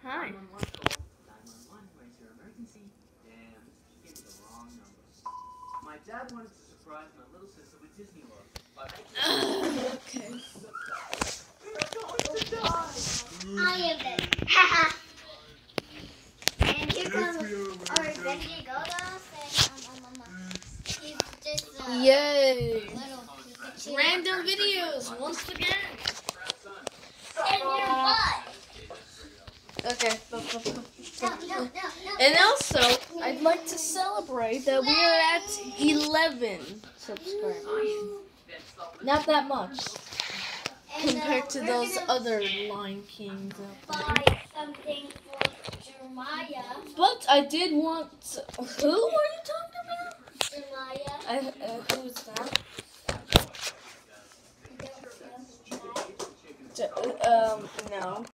Hi. 911 call. 911, where's your emergency? Damn, she gave me the wrong number. My dad wanted to surprise my little sister with Disney World, but Okay. we're going to die. I am it. Haha. And here comes our Benji Godos and he's just Yay! little Pikachu. Random videos once again. And your butt. Okay. No. And also, I'd like to celebrate that we are at 11 subscribers. Not that much And, compared to we're those gonna other Lion Kings out there. buy something for Jeremiah. But I did want. Who are you talking about? Jeremiah. Who's that? No.